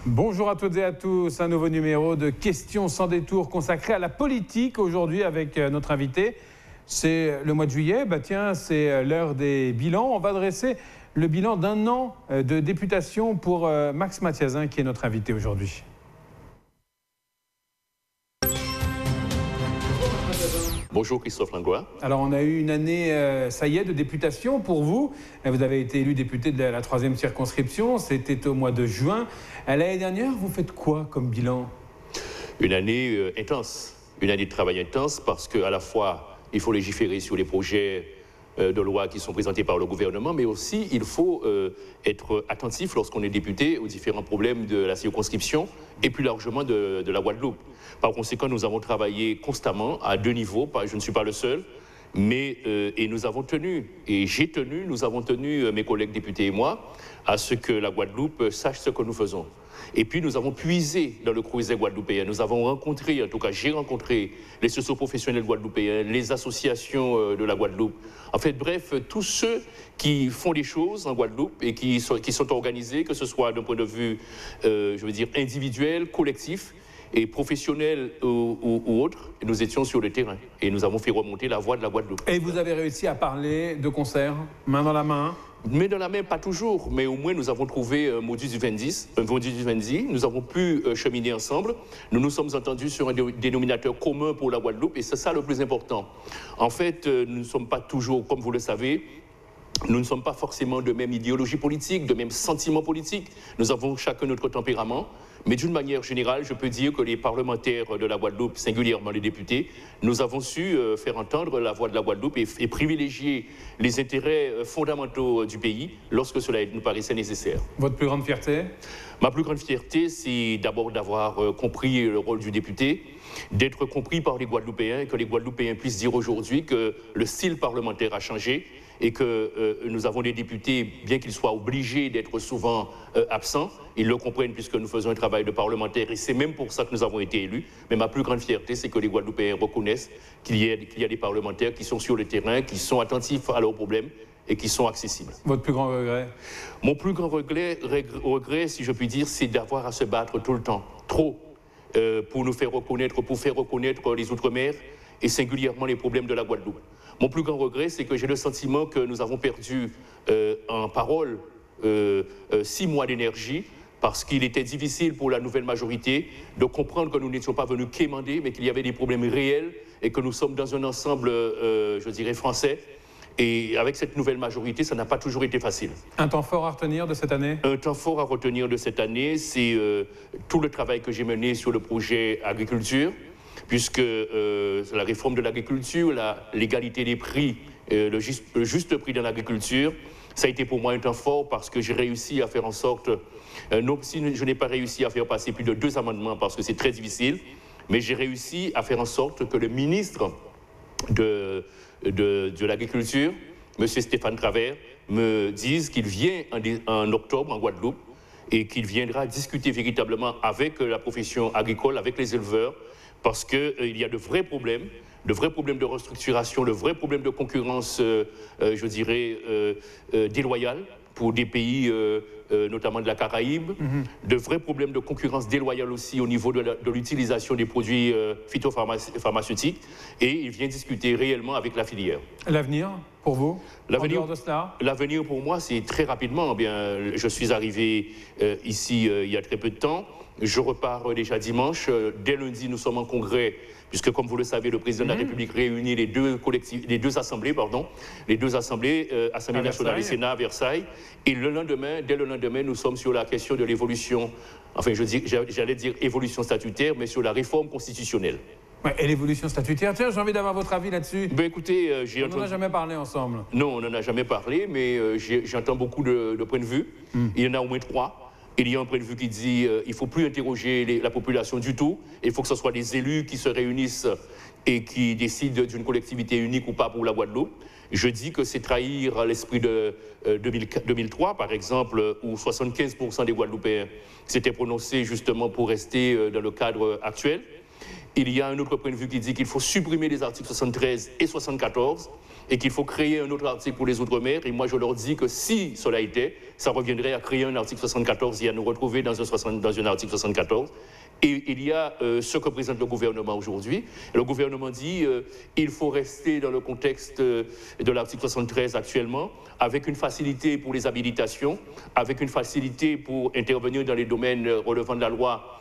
Bonjour à toutes et à tous, un nouveau numéro de Questions sans détour consacré à la politique aujourd'hui avec notre invité. C'est le mois de juillet, tiens, c'est l'heure des bilans. On va dresser le bilan d'un an de députation pour Max Mathiazin qui est notre invité aujourd'hui. Bonjour Christophe Langlois. Alors on a eu une année, ça y est, de députation pour vous. Vous avez été élu député de la 3e circonscription, c'était au mois de juin. L'année dernière, vous faites quoi comme bilan? Une année intense, une année de travail intense parce qu'à la fois il faut légiférer sur les projets de loi qui sont présentés par le gouvernement, mais aussi il faut être attentif lorsqu'on est député aux différents problèmes de la circonscription et plus largement de la Guadeloupe. Par conséquent, nous avons travaillé constamment à 2 niveaux, je ne suis pas le seul, mais et nous avons tenu, et nous avons tenu, mes collègues députés et moi, à ce que la Guadeloupe sache ce que nous faisons. Et puis nous avons puisé dans le creuset guadeloupéen. Nous avons rencontré, en tout cas j'ai rencontré les socio-professionnels guadeloupéens, les associations de la Guadeloupe. En fait, bref, tous ceux qui font des choses en Guadeloupe et qui sont organisés, que ce soit d'un point de vue, je veux dire, individuel, collectif et professionnel ou autre, nous étions sur le terrain et nous avons fait remonter la voix de la Guadeloupe. Et vous avez réussi à parler de concert, main dans la main? Mais dans la main, pas toujours, mais au moins nous avons trouvé un modus vivendi, nous avons pu cheminer ensemble, nous nous sommes entendus sur un dénominateur commun pour la Guadeloupe et c'est ça le plus important. En fait, nous ne sommes pas toujours, comme vous le savez, nous ne sommes pas forcément de même idéologie politique, de même sentiment politique, nous avons chacun notre tempérament. Mais d'une manière générale, je peux dire que les parlementaires de la Guadeloupe, singulièrement les députés, nous avons su faire entendre la voix de la Guadeloupe et privilégier les intérêts fondamentaux du pays lorsque cela nous paraissait nécessaire. Votre plus grande fierté? Ma plus grande fierté, c'est d'abord d'avoir compris le rôle du député, d'être compris par les Guadeloupéens, que les Guadeloupéens puissent dire aujourd'hui que le style parlementaire a changé et que nous avons des députés, bien qu'ils soient obligés d'être souvent absents, ils le comprennent puisque nous faisons un travail de parlementaire et c'est même pour ça que nous avons été élus. Mais ma plus grande fierté, c'est que les Guadeloupéens reconnaissent qu'il y a des parlementaires qui sont sur le terrain, qui sont attentifs à leurs problèmes et qui sont accessibles. Votre plus grand regret? Mon plus grand regret, si je puis dire, c'est d'avoir à se battre tout le temps, trop, pour faire reconnaître les Outre-mer et singulièrement les problèmes de la Guadeloupe. Mon plus grand regret, c'est que j'ai le sentiment que nous avons perdu en parole 6 mois d'énergie parce qu'il était difficile pour la nouvelle majorité de comprendre que nous n'étions pas venus quémander, mais qu'il y avait des problèmes réels et que nous sommes dans un ensemble, je dirais, français. Et avec cette nouvelle majorité, ça n'a pas toujours été facile. Un temps fort à retenir de cette année? Un temps fort à retenir de cette année, c'est tout le travail que j'ai mené sur le projet agriculture, puisque la réforme de l'agriculture, l'égalité des prix, le juste prix dans l'agriculture, ça a été pour moi un temps fort parce que j'ai réussi à faire en sorte, si je n'ai pas réussi à faire passer plus de 2 amendements parce que c'est très difficile, mais j'ai réussi à faire en sorte que le ministre de l'Agriculture, M. Stéphane Travers, me dise qu'il vient en octobre en Guadeloupe et qu'il viendra discuter véritablement avec la profession agricole, avec les éleveurs, parce qu'il y a de vrais problèmes de restructuration, de vrais problèmes de concurrence, je dirais, déloyale pour des pays, notamment de la Caraïbe, de vrais problèmes de concurrence déloyale aussi au niveau de l'utilisation des produits phytopharmaceutiques, et il vient discuter réellement avec la filière. L'avenir, pour vous, en dehors de cela? L'avenir pour moi, c'est très rapidement. Je suis arrivé ici il y a très peu de temps. Je repars déjà dimanche. Dès lundi, nous sommes en congrès, puisque, comme vous le savez, le président de la République réunit les deux assemblées, Assemblée nationale et Sénat à Versailles. Et dès le lendemain, nous sommes sur la question de l'évolution, j'allais dire évolution statutaire, mais sur la réforme constitutionnelle. Ouais, et l'évolution statutaire, tiens, j'ai envie d'avoir votre avis là-dessus. Écoutez, on n'en a jamais parlé ensemble. Non, on n'en a jamais parlé, mais j'entends beaucoup de points de vue. Il y en a au moins 3. Il y a un point de vue qui dit qu'il ne faut plus interroger la population du tout. Il faut que ce soit des élus qui se réunissent et qui décident d'une collectivité unique ou pas pour la Guadeloupe. Je dis que c'est trahir l'esprit de 2003, par exemple, où 75% des Guadeloupéens s'étaient prononcés justement pour rester dans le cadre actuel. Il y a un autre point de vue qui dit qu'il faut supprimer les articles 73 et 74 et qu'il faut créer un autre article pour les Outre-mer. Et moi, je leur dis que si cela était, ça reviendrait à créer un article 74 et à nous retrouver dans un article 74. Et il y a ce que présente le gouvernement aujourd'hui. Le gouvernement dit qu'il faut rester dans le contexte de l'article 73 actuellement, avec une facilité pour les habilitations, avec une facilité pour intervenir dans les domaines relevant de la loi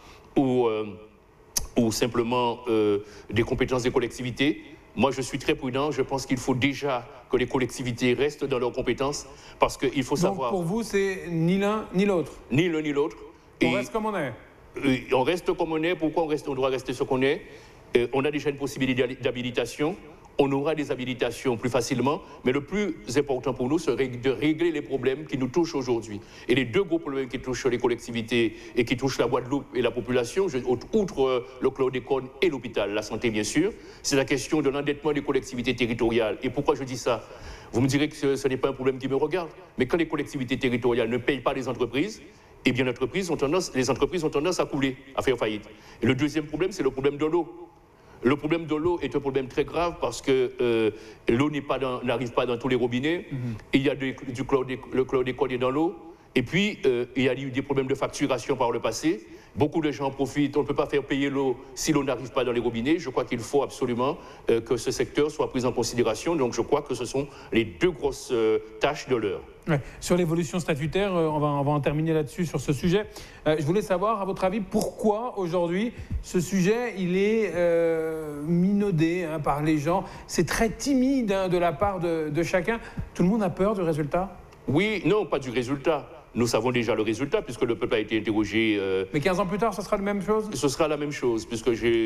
ou simplement des compétences des collectivités. Moi, je suis très prudent. Je pense qu'il faut déjà que les collectivités restent dans leurs compétences parce qu'il faut savoir... Donc pour vous, c'est ni l'un ni l'autre? Ni l'un ni l'autre. On reste comme on est. On reste comme on est. Pourquoi on doit rester ce qu'on est? On a déjà une possibilité d'habilitation. On aura des habilitations plus facilement. Mais le plus important pour nous serait de régler les problèmes qui nous touchent aujourd'hui. Et les deux gros problèmes qui touchent les collectivités et qui touchent la Guadeloupe et la population, outre le chlordécone et l'hôpital, la santé bien sûr, c'est la question de l'endettement des collectivités territoriales. Et pourquoi je dis ça? Vous me direz que ce n'est pas un problème qui me regarde. Mais quand les collectivités territoriales ne payent pas les entreprises, eh bien, les entreprises ont tendance à couler, à faire faillite. Et le deuxième problème, c'est le problème de l'eau. Le problème de l'eau est un problème très grave parce que l'eau n'arrive pas dans tous les robinets. Il y a le chlordécone dans l'eau. Et puis, il y a eu des problèmes de facturation par le passé. Beaucoup de gens en profitent. On ne peut pas faire payer l'eau si l'eau n'arrive pas dans les robinets. Je crois qu'il faut absolument que ce secteur soit pris en considération. Donc, je crois que ce sont les deux grosses tâches de l'heure. Ouais. Sur l'évolution statutaire, on va en terminer là-dessus sur ce sujet. Je voulais savoir, à votre avis, pourquoi aujourd'hui ce sujet il est minaudé par les gens. C'est très timide de la part de chacun. Tout le monde a peur du résultat? Oui, non, pas du résultat. Nous savons déjà le résultat puisque le peuple a été interrogé. Mais 15 ans plus tard, ce sera la même chose? Ce sera la même chose puisque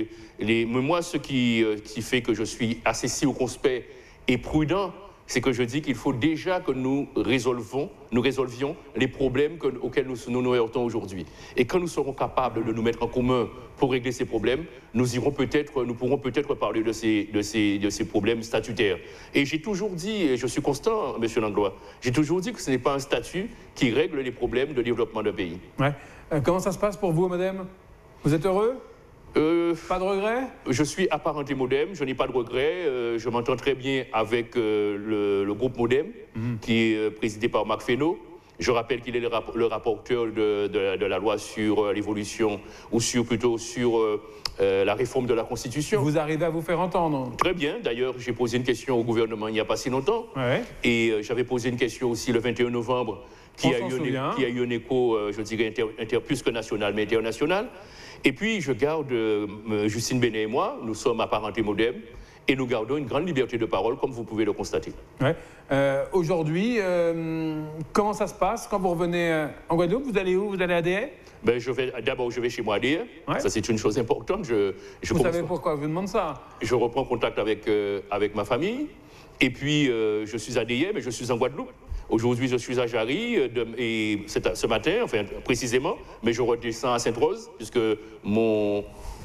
moi, ce qui fait que je suis assez circonspect et prudent, c'est que je dis qu'il faut déjà que nous résolvions les problèmes auxquels nous heurtons aujourd'hui. Et quand nous serons capables de nous mettre en commun pour régler ces problèmes, nous pourrons peut-être parler de ces problèmes statutaires. Et j'ai toujours dit, et je suis constant, M. Langlois, j'ai toujours dit que ce n'est pas un statut qui règle les problèmes de développement d'un pays. Ouais. Comment ça se passe pour vous, madame? Vous êtes heureux? Pas de regrets? Je suis apparenté Modem, je n'ai pas de regrets. Je m'entends très bien avec le groupe Modem, qui est présidé par Marc Fesneau. Je rappelle qu'il est le rapporteur de la loi sur l'évolution, ou plutôt sur la réforme de la Constitution. Vous arrivez à vous faire entendre? Très bien. D'ailleurs, j'ai posé une question au gouvernement il n'y a pas si longtemps. Ouais. Et j'avais posé une question aussi le 21 novembre, qui a eu un écho, je dirais, plus que national, mais international. Et puis, je garde, Justine Benet et moi, nous sommes apparentés Modem, et nous gardons une grande liberté de parole, comme vous pouvez le constater. Ouais. Aujourd'hui, comment ça se passe quand vous revenez en Guadeloupe? Vous allez où? Vous allez à DA? D'abord, je vais chez moi à DA. Ouais. Ça, c'est une chose importante. Vous savez pourquoi je vous demande ça? Je reprends contact avec ma famille. Et puis, je suis à DA, mais je suis en Guadeloupe. Aujourd'hui, je suis à Jarry, et ce matin, enfin précisément, mais je redescends à Sainte-Rose, puisque mon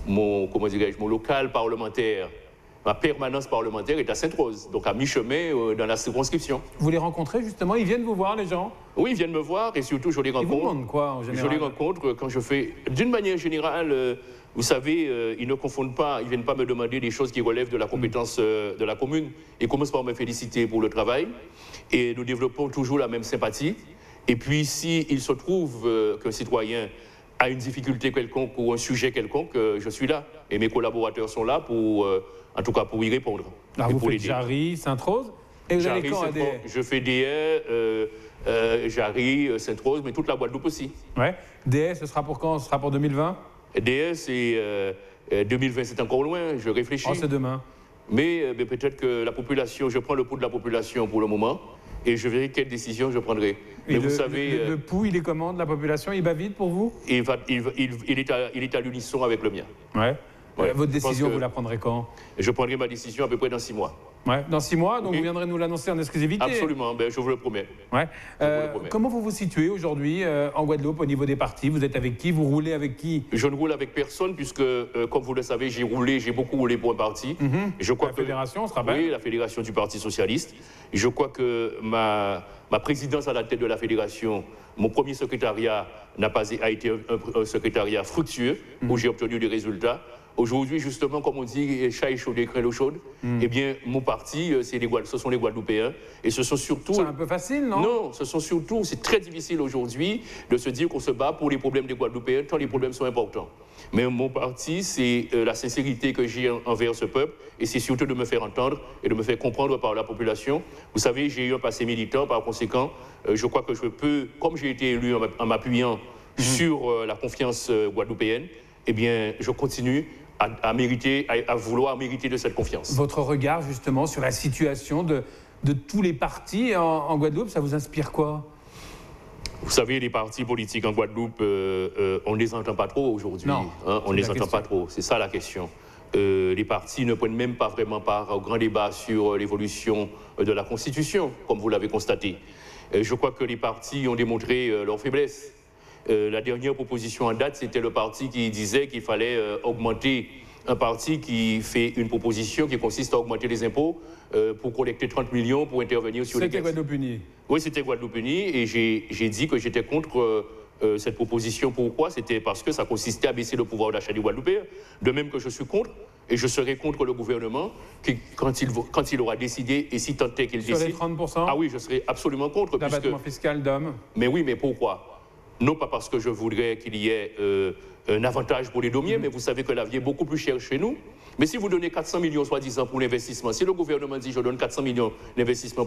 local parlementaire, ma permanence parlementaire est à Sainte-Rose, donc à mi-chemin dans la circonscription. Vous les rencontrez justement? Ils viennent vous voir, les gens? Oui, ils viennent me voir, et surtout, je les rencontre. Ils vous demandent quoi, en général? Je les rencontre quand je fais... D'une manière générale, vous savez, ils ne confondent pas, ils ne viennent pas me demander des choses qui relèvent de la compétence de la commune. Ils commencent par me féliciter pour le travail, et nous développons toujours la même sympathie. Et puis, s'il se trouve qu'un citoyen a une difficulté quelconque ou un sujet quelconque, je suis là. Et mes collaborateurs sont là en tout cas pour y répondre. Alors, vous faites Jarry, Sainte-Rose, et vous allez quand à DA? Je fais DA, Jarry, Sainte-Rose, mais toute la Guadeloupe aussi. Ouais. DA, ce sera pour quand? Ce sera pour 2020? DA, c'est 2020, c'est encore loin, je réfléchis. Oh, c'est demain. Mais peut-être que la population, je prends le pouls de la population pour le moment, et je verrai quelle décision je prendrai. Mais vous savez... Le pouls, il est comment de la population? Il va vite pour vous? Il est à l'unisson avec le mien. Ouais. Votre décision, vous la prendrez quand? Je prendrai ma décision à peu près dans 6 mois. Ouais, dans 6 mois, donc vous viendrez nous l'annoncer en exclusivité? Absolument, je vous le promets. Ouais. Comment vous vous situez aujourd'hui en Guadeloupe au niveau des partis? Vous êtes avec qui? Vous roulez avec qui? Je ne roule avec personne puisque, comme vous le savez, j'ai beaucoup roulé pour un parti. Je crois la fédération, on se rappelle? Oui, la fédération du Parti socialiste. Je crois que ma présidence à la tête de la fédération, mon premier secrétariat a été un secrétariat fructueux où j'ai obtenu des résultats. Aujourd'hui, justement, comme on dit, chat échaudé, craint l'eau chaude, eh bien, mon parti, ce sont les Guadeloupéens. Et ce sont surtout... C'est un peu facile, non? Non, c'est très difficile aujourd'hui de se dire qu'on se bat pour les problèmes des Guadeloupéens, tant les problèmes sont importants. Mais mon parti, c'est la sincérité que j'ai envers ce peuple, et c'est surtout de me faire entendre et de me faire comprendre par la population. Vous savez, j'ai eu un passé militant, par conséquent, je crois que je peux, comme j'ai été élu en m'appuyant sur la confiance guadeloupéenne, eh bien, je continue à vouloir mériter de cette confiance. Votre regard, justement, sur la situation de tous les partis en Guadeloupe, ça vous inspire quoi? Vous savez, les partis politiques en Guadeloupe, on ne les entend pas trop aujourd'hui. Non, hein, on ne les entend pas trop, c'est ça la question. Les partis ne prennent même pas vraiment part au grand débat sur l'évolution de la Constitution, comme vous l'avez constaté. Je crois que les partis ont démontré leur faiblesse. La dernière proposition en date, c'était le parti qui disait qu'il fallait augmenter, un parti qui fait une proposition qui consiste à augmenter les impôts pour collecter 30 millions pour intervenir sur les caisses. C'était Guadeloupe Unie. Oui, c'était Guadeloupe Unie et j'ai dit que j'étais contre cette proposition. Pourquoi? C'était parce que ça consistait à baisser le pouvoir d'achat des Guadeloupéens. De même que je suis contre, et je serai contre le gouvernement, qui, quand il aura décidé, et si tant est qu'il décide... Sur les 30%? Ah oui, je serai absolument contre. D'abattement fiscal d'hommes. Mais oui, mais pourquoi? Non pas parce que je voudrais qu'il y ait un avantage pour les domiers, mais vous savez que la vie est beaucoup plus chère chez nous. Mais si vous donnez 400 millions, soi-disant, pour l'investissement, si le gouvernement dit je donne 400 millions d'investissement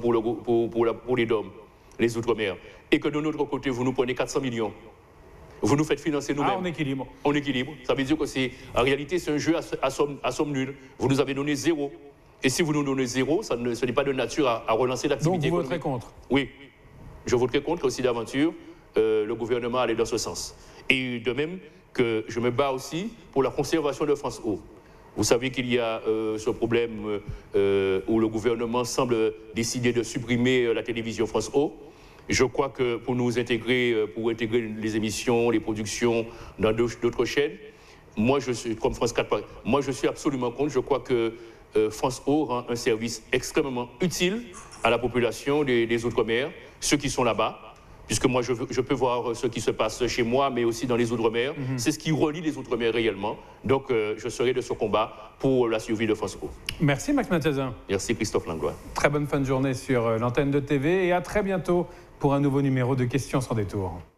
pour les DOM, les Outre-mer, et que de notre côté, vous nous prenez 400 millions, vous nous faites financer nous-mêmes. Ah, on équilibre. On équilibre. Ça veut dire que en réalité, c'est un jeu à somme nulle. Vous nous avez donné 0. Et si vous nous donnez 0, ce n'est pas de nature à relancer l'activité économique. Donc vous voterez contre? Oui. Je voterai contre aussi d'aventure. Le gouvernement allait dans ce sens. Et de même que je me bats aussi pour la conservation de France O. Vous savez qu'il y a ce problème où le gouvernement semble décider de supprimer la télévision France O. Je crois que pour intégrer les émissions, les productions dans d'autres chaînes, moi je suis, comme France 4, moi je suis absolument contre. Je crois que France O rend un service extrêmement utile à la population des Outre-mer, ceux qui sont là-bas. Puisque moi, je peux voir ce qui se passe chez moi, mais aussi dans les Outre-mer. C'est ce qui relie les Outre-mer réellement. Donc, je serai de ce combat pour la survie de France O. Merci, Max Mathezin. Merci, Christophe Langlois. Très bonne fin de journée sur l'antenne de TV et à très bientôt pour un nouveau numéro de Questions sans détour.